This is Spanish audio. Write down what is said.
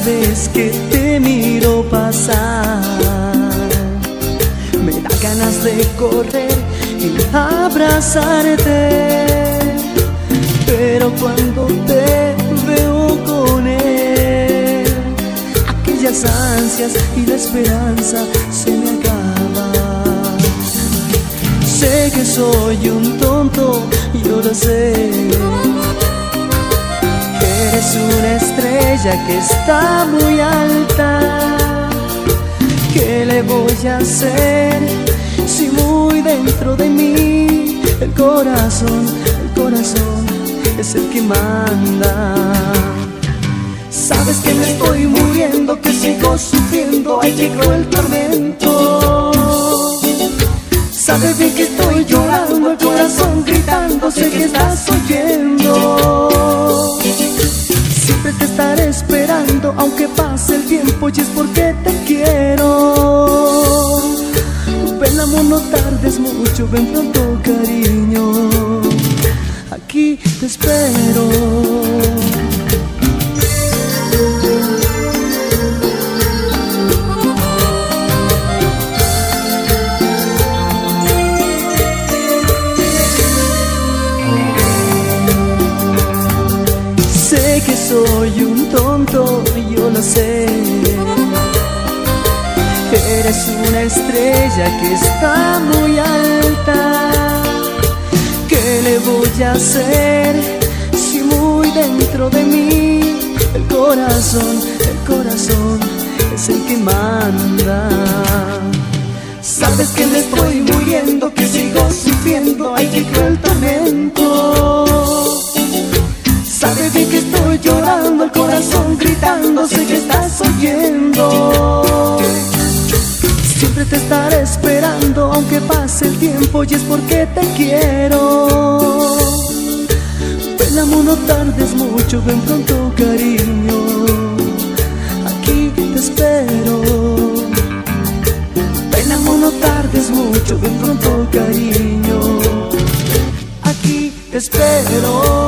vez que te miro pasar, me da ganas de correr y abrazarte. Pero cuando te veo con él, aquellas ansias y la esperanza se me acaban. Sé que soy un tonto, yo lo sé. Eres una estrella que está muy alta. ¿Qué le voy a hacer si muy dentro de mí el corazón es el que manda? Sabes que me estoy muriendo, que sigo sufriendo, ay qué cruel tormento. Sabes bien que estoy llorando, el corazón gritando, sé que estás oyendo. Siempre te estaré esperando, aunque pase el tiempo, y es porque te quiero. Ven amor, no tardes mucho, ven pronto cariño, aquí te espero. Sé que soy un tonto, yo lo sé. Eres una estrella que está muy alta. ¿Qué le voy a hacer si muy dentro de mí el corazón es el que manda? Sabes que me estoy muriendo, que sigo sufriendo, ay qué cruel tormento. Sabes bien que estoy llorando, el corazón gritando, sé que estás oyendo. Siempre te estaré esperando, aunque pase el tiempo, y es porque te quiero. Ven amor, no tardes mucho, ven pronto cariño, aquí te espero. Ven amor, no tardes mucho, ven pronto cariño, aquí te espero.